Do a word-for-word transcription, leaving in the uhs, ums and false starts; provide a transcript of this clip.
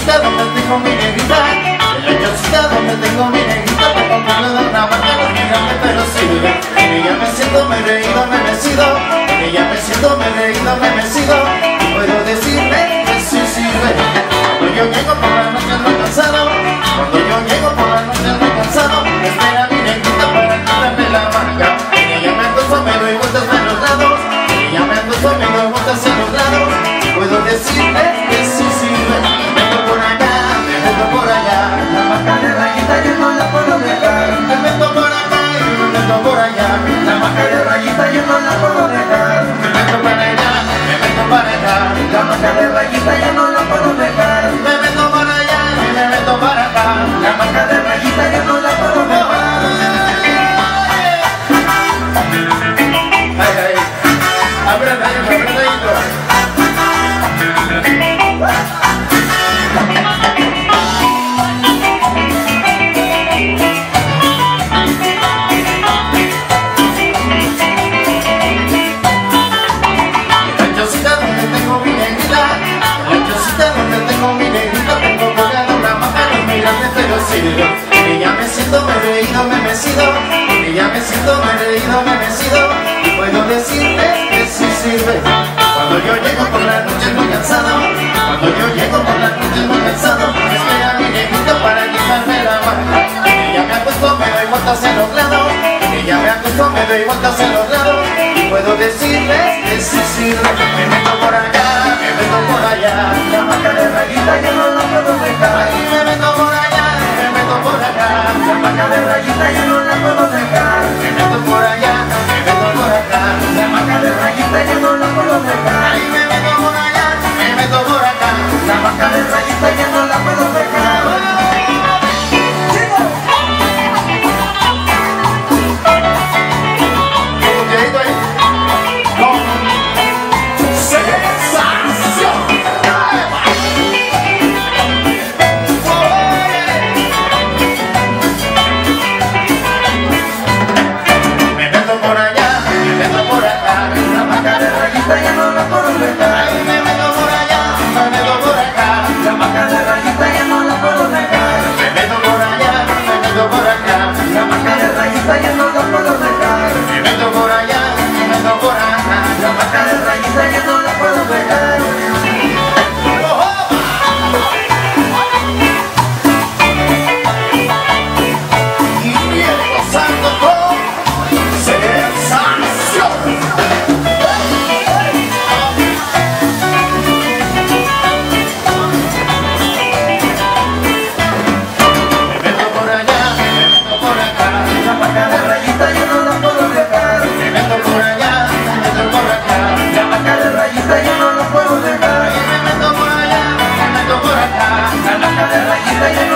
chocita donde tengo mi negrita, en la chocita donde tengo mi negrita, tengo que le dar una marca, los gigantes pero sirve. En ella me siento merecido, merecido, en ella me siento merecido, merecido, y puedo decirle que sí sirve. Cuando yo llego por la noche no cansado, cuando yo llego por la noche no cansado, me espera mi negrita para quitarme la marca. En ella me acuesto, me doy vueltas a los lados, en ella me acuesto, me doy vueltas a los lados, puedo decirle que sí sirve. Me meto por acá, me meto por allá, la marca de rayita yo no la puedo dejar. Me meto por acá y me meto por allá, la marca de rayita yo no la puedo dejar. Me meto para allá, me meto para acá, la marca de rayita yo no la puedo dejar. Me meto para allá y me meto para acá, la marca de rayita yo no la puedo dejar. Ay, ay, apretadito, apretadito. Ella me siento me reído, me mecido, ella me siento me reído, me mecido, y puedo decirle que sí sirve. Cuando yo llego por la noche muy cansado, cuando yo llego por la noche muy cansado, me espera mi negrita para quitarme la marca. Ella me acuesto, me doy vueltas en los lados, ella me acuesto, me doy vueltas en los lados, y puedo decirle que sí sirve. Me meto por acá, me meto por allá, la marca de rayita yo no la puedo dejar. Y me meto por allá, me meto por acá, la marca de rayita yo no la puedo dejar. Me meto por allá, me meto por acá, la marca de rayita yo no la puedo dejar. Y me meto por allá, me meto por acá, la marca de rayita yo no la puedo dejar. Rayita